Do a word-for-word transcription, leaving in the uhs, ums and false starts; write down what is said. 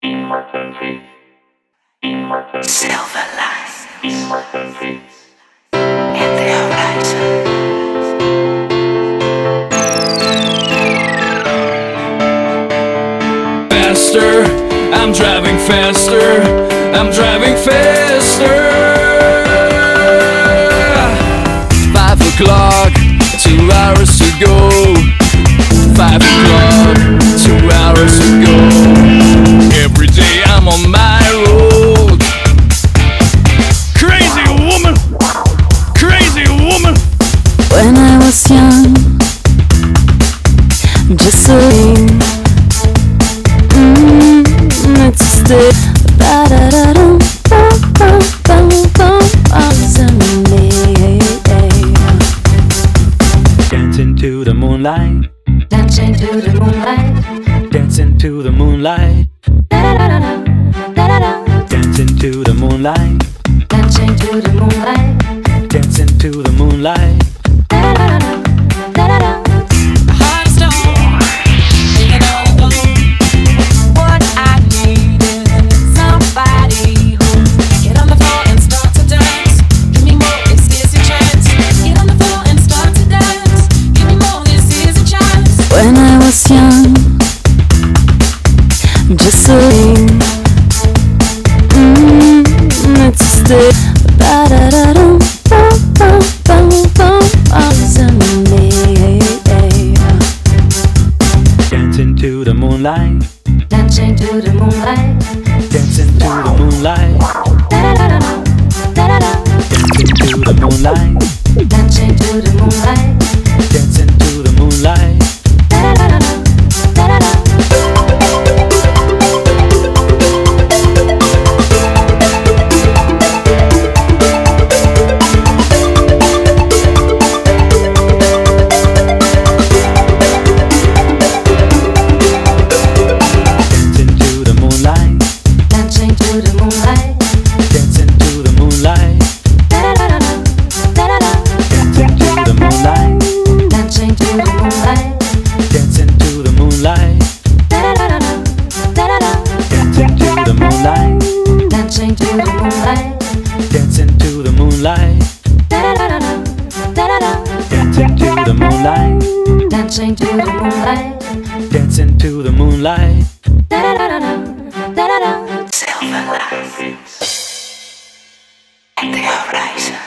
in my country, in my country, Silver lines in my country, in the horizon. Faster, I'm driving faster, I'm driving faster. Five o'clock, two hours to go. Five o'clock, two hours to go. Every day I'm on my road. Crazy woman, crazy woman. When I was young, just so mm, it's still da da da dum bum bum bum bum always on me. Dancing to the moonlight, Dancing to the moonlight, dancing to the moonlight, da da da da da da da. dancing to the moonlight, Dancing to the moonlight, dancing to the moonlight. da da da da da da da. What I need is somebody who get on the floor and start to dance. Give me more, this is a chance. Get on the floor and start to dance. Give me more, this is a chance. When I was young, just so mm, it's still da da da dum bum bum bum bum always on me. Dancing to the moonlight, Dancing to the moonlight, dancing to the moonlight, da da da da da da da. dancing to the moonlight, Dancing to the moonlight, dancing to the moonlight. da da da da da da da. Dancing to the moonlight, Dancing to the moonlight, dancing to the moonlight, da da da da da da da. dancing to the moonlight, Dancing to the moonlight, dancing to the moonlight, da da da da da da. dancing to the moonlight, Dancing to the moonlight, dancing to the moonlight, da da da da da da. dancing to the moonlight, Dancing to the moonlight, dancing to the moonlight. da da da da da da. Silver lines in the horizon.